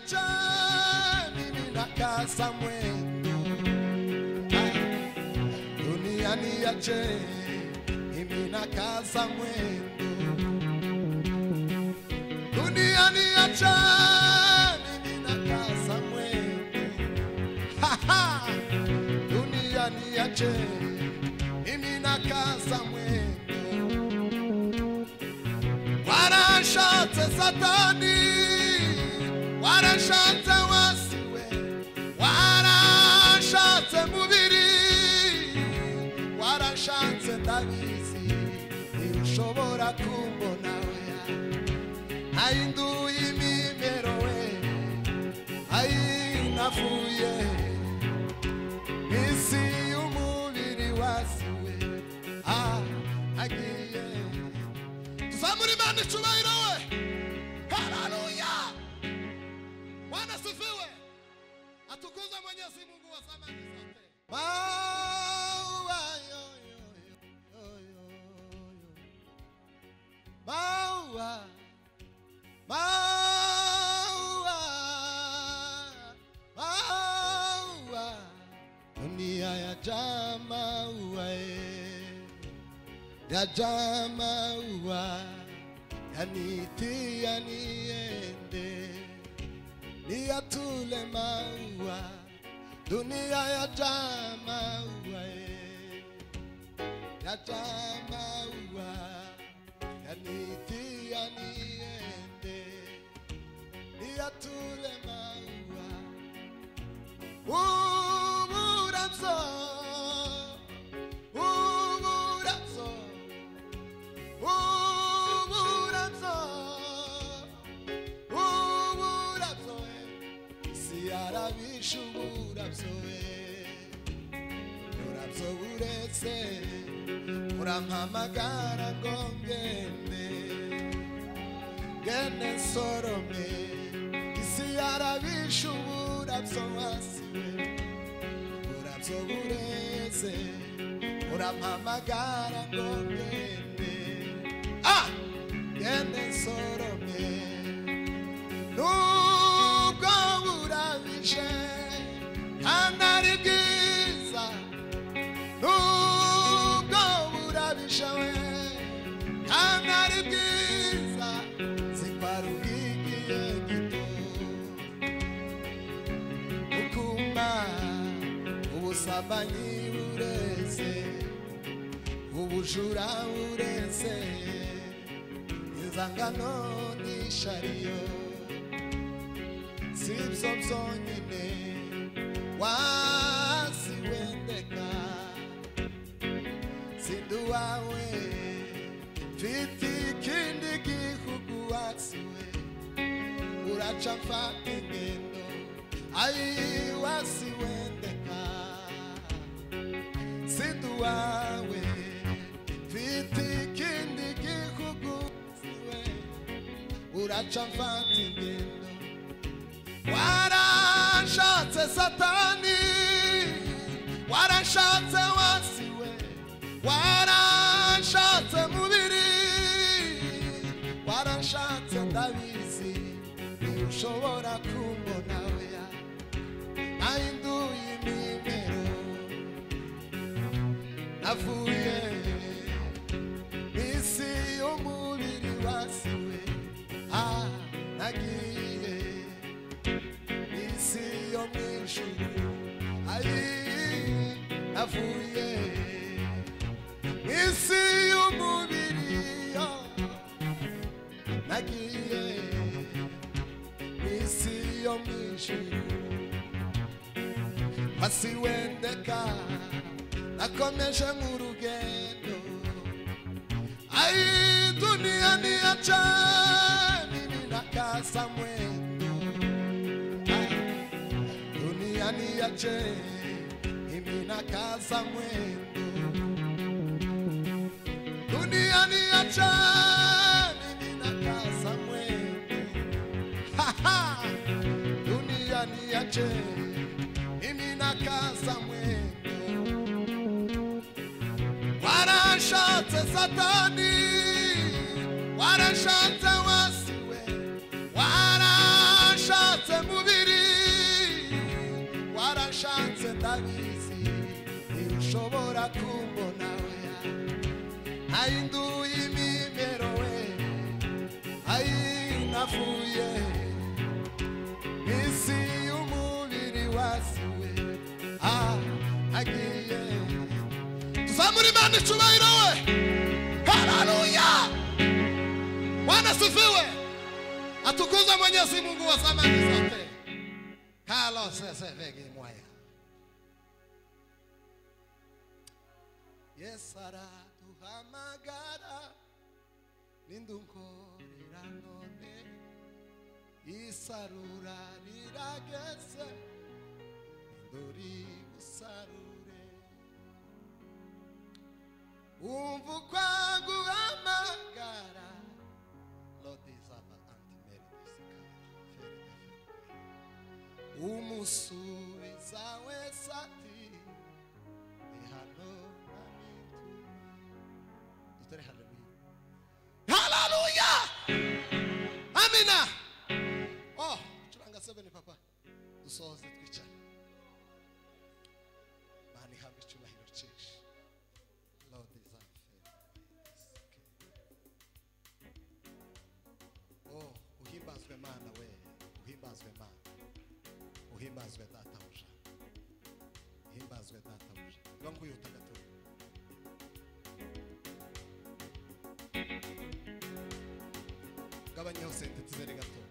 niache mimi nakaza mwendo. Dunia niache mimi nakaza mwendo. Dunia niache mimi nakaza mwendo. Dunia niache mimi nakaza mwendo. Warashatse Satani, warashatse wasiwe, warashatse mubiri, warashatse ndabizi, ntiushobora kumbona oya. Nahinduye imimero we, navuye isi y'umubiri wasiwe, agiye. Tuzamuri Imana icyubahiro we. Haleluya. Bwana asifiwe. Atukuzwe Mwenyezi Mungu wa zamani zote. Maua yo yo yo yo. Maua. Maua. Maua. Dunia ya maua ya maua yaniti yaniende niyatule maua. Dunia ya maua yaniti yaniende niyatule maua. Uburatso urabzo urampamagara ngo ngende sorome. Isi yarabishe uburabyo wasiwe, urabzo bureze urampamagara ngo ngende sorome. Nubwo burabishe anari bwiza, nubwo burabishe we anari bwiza, zikwarugiye gito ukuma ubusambanyi bureze, ubujura bureze, inzangano n'ishariyo sibyo byonyine wasiwendeka. Sinduwawe mfite ikindi gihugu wasiwe, uraca mfata ingendo wasiwendeka. Sinduwawe mfite ikindi gihugu wasiwe, uraca mfata ingendo. Warashatse Satani, warashatse wasiwe, warashatse mubiri, warashatse ndabizi, ntiushobora kumbona oya. Nahinduye imimero, navuye isi y'umubiri wasiwe, nagiye isi yo mw'ijuru, navuye isi y'umubiri nagiye isi yo mw'ijuru. Wasiwendeka nakomeje mu rugendo, dunia niache mimi nakaza mwendo. Dunia niache mimi nakaza mwendo. Dunia niache mimi nakaza mwendo. Dunia niache mimi nakaza mwendo. Warashatse Satani, warashatse wasiwe, warashatse Ntazongera kumbona oya Nahinduye imimero we navuye isi y'umubiri wasiwe agiye tuzamura Imana icyubahiro we haleluya Bwana sifiwe atukuzwe Mwenyezi Mungu wa zamani zote Carlos Sevegi mwaya Yes aratuhamagara nindunkorera none isarura rirageze ndori usarure umva kwaguhamagara lodizaba antimeridisika umusubiza wesati ihano dutere haleluya amina oh turanga 7 papa dusoze twicara bani hamwe cyubahiro cyinshi Lord is oh uhimbazwe Mana we uhimbazwe Mana uhimbazwe databuja uhimbazwe databuja ngakuyuta gato gabanyeho sente tizere gato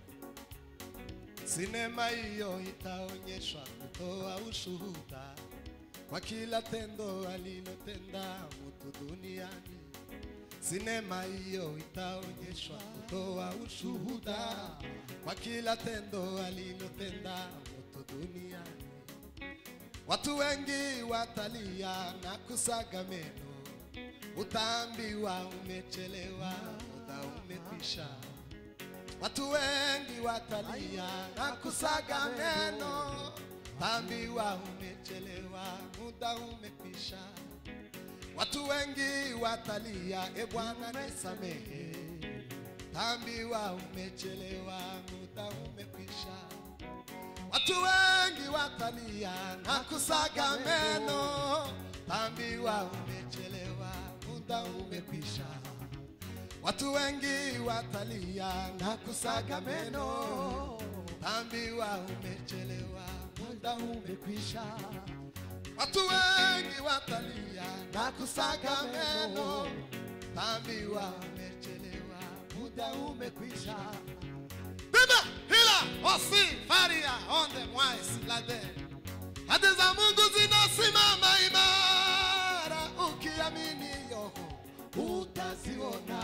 sinema hiyo itaonyesha kutoa ushuhuda kwa kila tendo alilotenda mtu duniani. Sinema hiyo itaonyesha kutoa ushuhuda kwa kila tendo alilotenda mtu duniani. Watu wengi watalia na kusaga meno, utaambiwa umechelewa, muda umekwisha. Watu wengi watalia na kusaga meno, utaambiwa umechelewa, muda umekwisha. Watu wengi watalia, e Bwana nisamehe, utaambiwa umechelewa, muda umekwisha. Watu wengi watalia na kusaga meno, utaambiwa umechelewa, muda umekwisha. Watu wengi watalia na kusaga meno, utaambiwa umechelewa, muda umekwisha. Watu wengi watalia na kusaga meno, utaambiwa umechelewa, muda umekwisha. Bima hila osi faria onde mwais lade. Hadi za Mungu zinasimama imara, ukiamini yoho utaziona.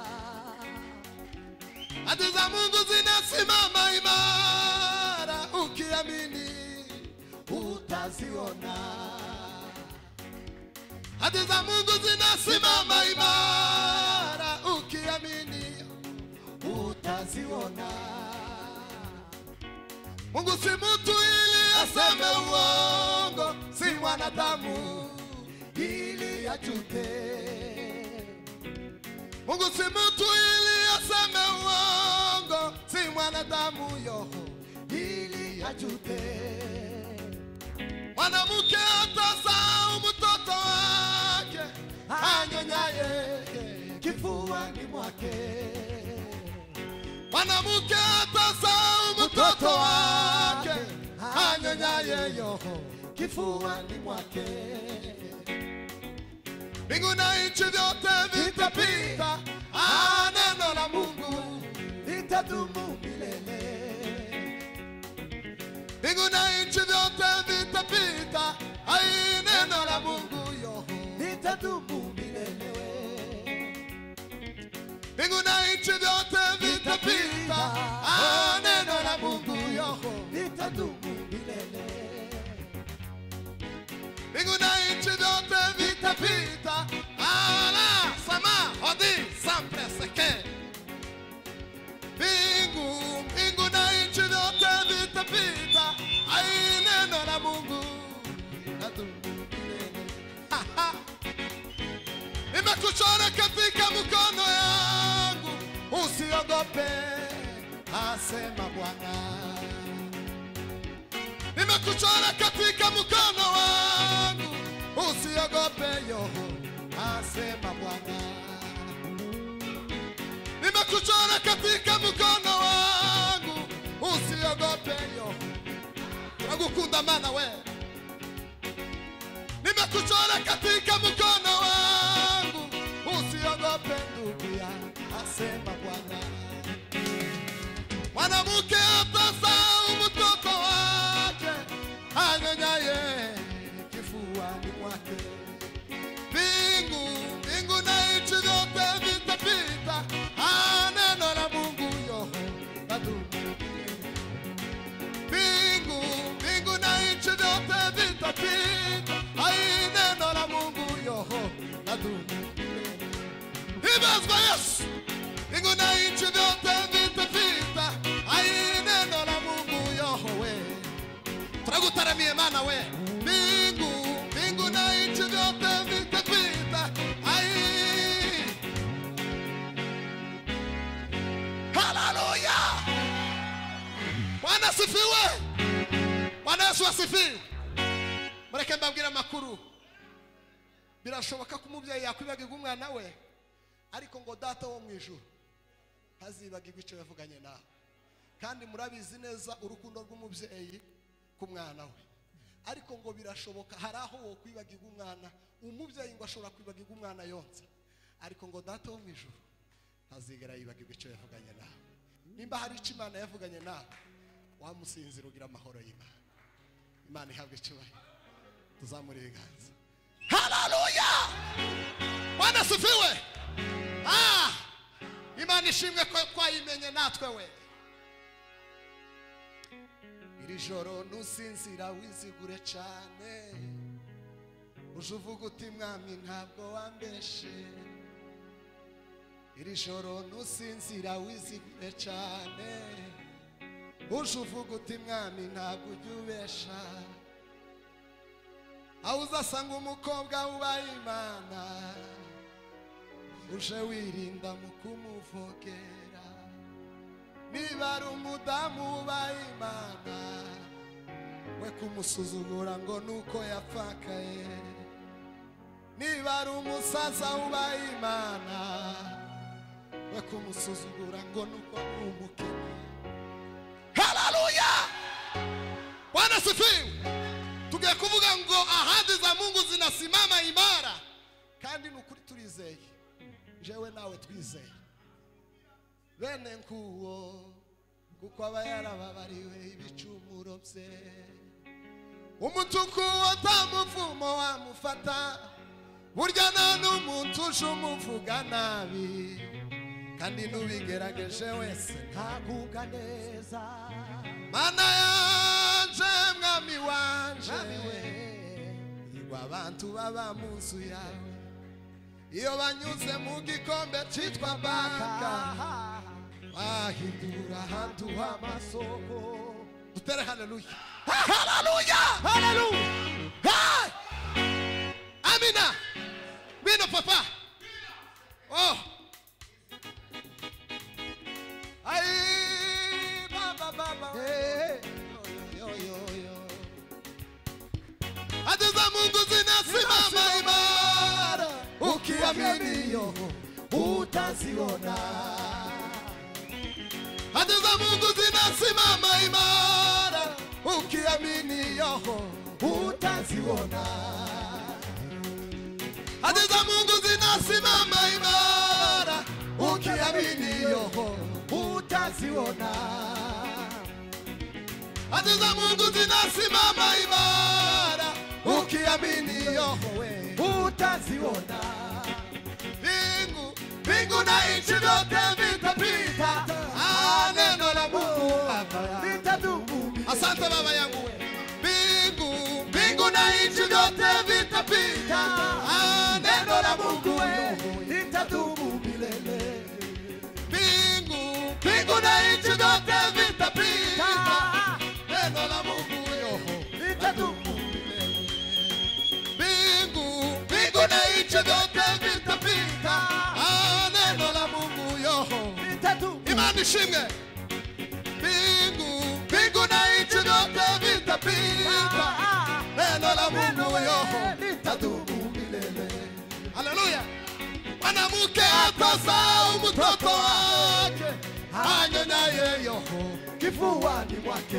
Hadi za Mungu zinasimama imara, ukiamini utaziona. Hadi za Mungu zinasimama imara, ukiamini utaziona. Mungu si mtu ili aseme uongo, si mwanadamu ili ajute. Mungu si mtu ili aseme uongo, si mwanadamu yoho ili ajute. Mwanamke atazaa mtoto wake, anyonyaye kifuani mwake. Mwanamke atazaa mtoto wake, anyonyaye yoho kifuani mwake. Mbingu na nchi vyote vitapita, neno la Mungu litadumu milele. Mbingu na nchi vyote vitapita, neno la Mungu yoho litadumu milele. Mbingu na nchi vyote vitapita, neno la Mungu yoho litadumu milele. Mbingu na nchi vyote vitapita, sama odi sempre seke. Mbingu na nchi vyote vitapita, neno la Mungu litadumu milele. Nimekuchora katika mkono yangu, usiogope, asema Bwana. Nimekuchora katika mkono wangu, usiogope, asema Bwana. Nimekuchora katika mkono wangu, usiogope yo. Nakukunda mana we. Nimekuchora katika mkono wangu, usiogope ndugu ya, asema Bwana. Mwanamke atazaa mtoto wake, anyonyaye kifuani mwake. Mbingu na nchi vyote vitapita, neno la Mungu yo ladumu. Mbingu na nchi vyote vitapita, neno la Mungu yo ladumu. Ibazwa Yesu. Mbingu na nchi vyote vitapita, neno la Mungu yo we. Turagutaramie mana we. Mbingu na nchi vyote vitapita, haleluya. Bwana asifiwe. Bwana Yesu asifiwe. Mureke mbabwira makuru. Birashoboka ko umubyeyi yakwibagirwa umwana we, ariko ngo data wo mu ijuru hazibagirwa icyo yavuganye nawe. Kandi murabizi neza urukundo rw'umubyeyi ku mwana we. Ariko ngo birashoboka hari aho wo kwibagirwa umwana, umubyeyi ngo ashobora kwibagirwa umwana yonsa, ariko ngo data wo mu ijuru hazigera yibagirwa icyo yavuganye nawe. Nimba hari icyo Imana yavuganye nawe, wamusinzira ugira amahoro y'Imana. Imana ihabwe icyubahiro. Tuzamure ibiganza. Haleluya. Bwana asifiwe. Imana ishimwe ko twayimenye natwe we. Iri joro nusinzira wizigure cyane, uje uvuga uti mwami ntabwo wambeshe. Iri joro nusinzira wizigure cyane, uje uvuga uti mwami ntabwo ujya ubesha. Aho uzasanga umukobwa ubaye Imana, uje wirinda mu kumuvogera. Niba ari umudamu ubaye Imana, we kumusuzugura ngo nuko yapfakaye. Niba ari umusaza ubaye Imana, we kumusuzugura ngo nuko umukene. Haleluya. Bwana asifiwe. Tugiye kuvuga ngo ahadi za Mungu zinasimama imara, kandi nukuri turizeye. Jewe nawe twizeye. Bene nkuwo kuko aba yarababariwe ibicumuro bye. Umutuku watamuvumo wamufata, burya nta n'umuntu uje umuvuga nabi, kandi nubigerageje wese ntaguga neza. Mana yanje mwami wanje, igwa abantu baba mu nzu yawe, iyo banyuze mu gikombe cyitwa baka, bahindura ahantu h'amasoko. Dutere haleluya. Haleluya. Haleluya. Amina. Bino papa. Oh. Ay baba. Yo. Ahadi za Mungu zinasimama imara, ukiamini yo utaziona. Ahadi za Mungu zinasimama imara, ukiamini yo utaziona. Ahadi za Mungu zinasimama imara, ukiamini yo utaziona. Ahadi za Mungu zinasimama imara, ukiamini yo utaziona. Mbingu na nchi vyote vitapita, neno la Mungu litadumu. Asante baba yangu. Mbingu na nchi vyote vitapita, neno la Mungu litadumu milele. Mbingu na nchi vyote vitapita, neno la Mungu litadumu milele. Mbingu na nchi vyote vitapita, neno la Mungu litadumu. Imani ishimwe. Mbingu na nchi vyote vitapita, neno la Mungu litadumu milele. Haleluya. mwanamke atazaa mtoto wake anyonyaye kifuani mwake.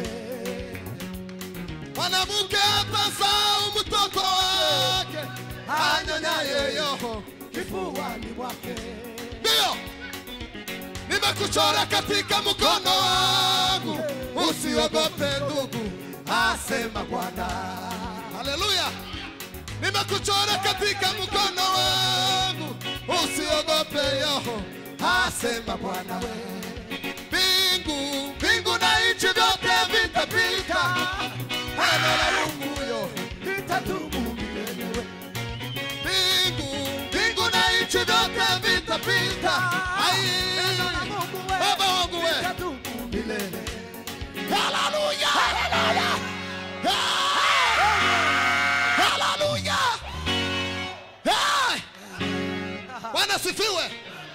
Mwanamke atazaa mtoto wake anyonyaye kifuani mwake. Ndio nimekuchora katika mkono wangu, usiogope ndugu, asema Bwana. Haleluya. Nimekuchora katika mkono wangu, usiogope yoho, asema Bwana. Mbingu na nchi vyote vitapita, neno la Mungu yo litadumu milele. Mbingu na nchi vyote vitapita, Baba wangu we litadumu milele. Haleluya, haleluya, haleluya. Bwana sifiwe.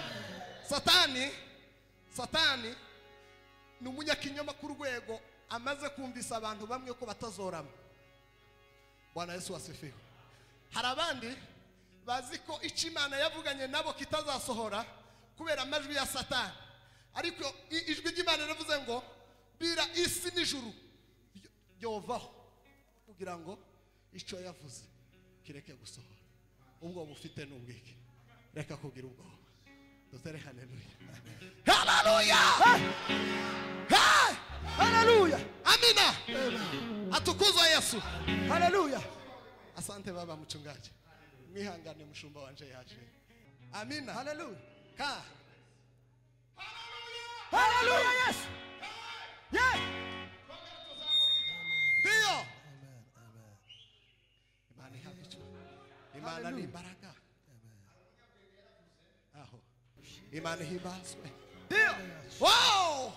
Satani ni umunyakinyoma ku rwego amaze kumvisa abantu bamwe ko batazorama. Bwana Yesu asifiwe. Hari abandi bazi ko Imana yavuganye nabo kitazasohora kubera amajwi ya Satani, ariko ijwi ry'Imana rivuze ngo bira isi n'ijuru yovaho kugira ngo icyo yavuze kireke gusohora. Ubwo bufite n'ubwike, reka kugira ubwoba. Dutere haleluya. Haleluya. Haleluya. Amina. Atukuzwe Yesu. Haleluya. Asante Baba mchungaji. Mwihangane mshumba wanje yaje. Amina. Haleluya. Ka. Haleluya. Haleluya Yesu. Yeah. Ndio. Imani habicho. Imani ni baraka. Aho. Imani himbazwe. Ndio. Wow.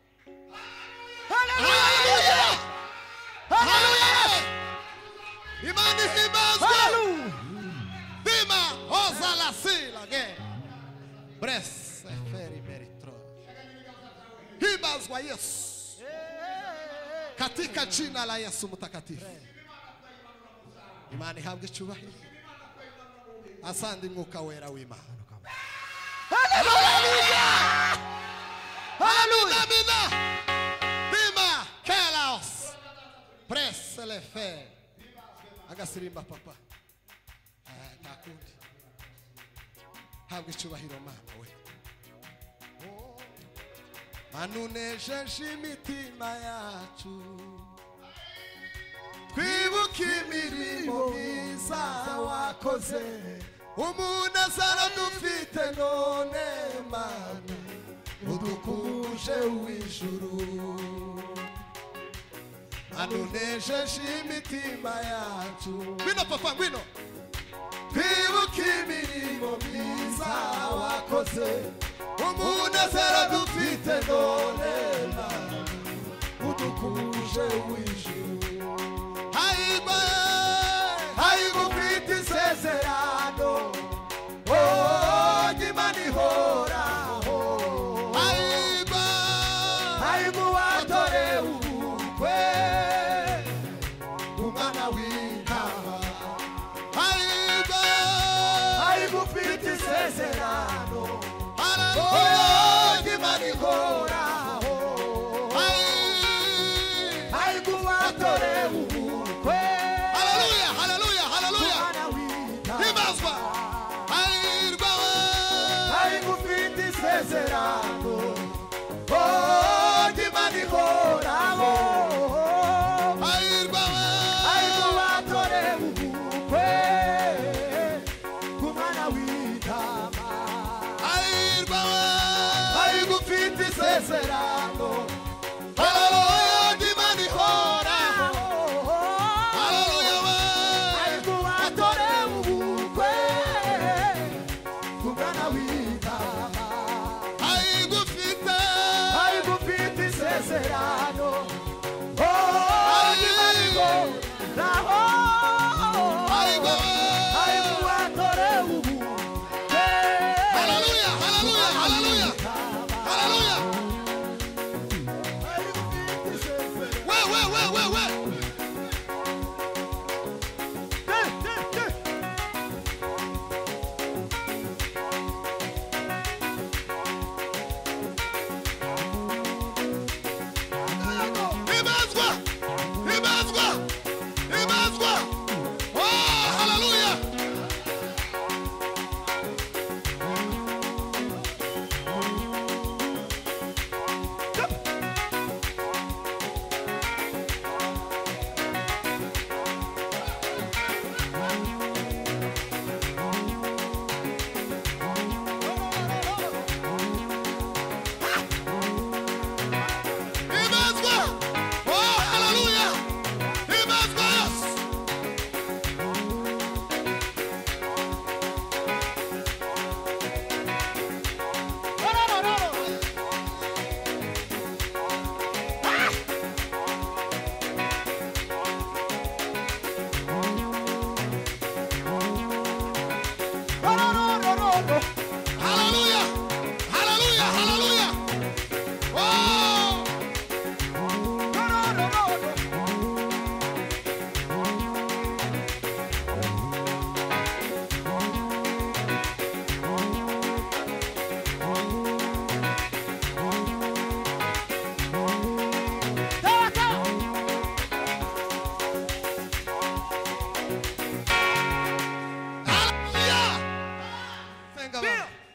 Haleluya. Haleluya. Imani himbazwe. Bima ozala sila ge. Bresse feri meritro. Himbazwe Yesu. Katika jina la Yesu mtakatifu. Imani habwe cyubahiro. Asandi mwuka wera w'Imana. Haleluya. Haleluya. Amina. Bima Kelaos. Presse le fer. Agasirimba papa. Nakundi. Habwe cyubahiro Mana we. Manunejeje imitima yacu, twibuke imirimo myiza wakoze, umunezero dufite none Mana, udukuje uw'ijuru. Manunejeje imitima yacu, ngwino papa ngwino, twibuke imirimo myiza wakoze, umunezero dufite none Mana, udukuje uw'ijuru. Haigufite isezerano, Imana ihoraho. Haigu watore ubukwe, umwana w'intama. Haigufite isezerano, Imana ihoraho. Haigu watore ubukwe. Haleluya, haleluya, haleluya. Himbazwa. Haigufite isezerano, Imana ihoraho. Haigu watore ubukwe, umwana w'intama. Haigufite isezerano, Imana ihoraho. Haigu watore ubukwe, umwana w'intama. Haigufite isezerano, Imana ihoraho. Haigu watore ubukwe. Haleluya, haleluya, haleluya. Haleluya. Wait.